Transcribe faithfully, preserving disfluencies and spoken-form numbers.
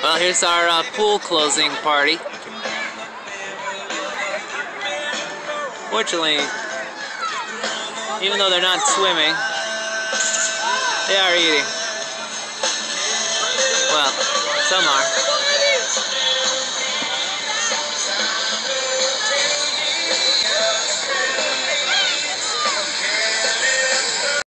Well, here's our uh, pool closing party. Fortunately, even though they're not swimming, they are eating. Well, some are.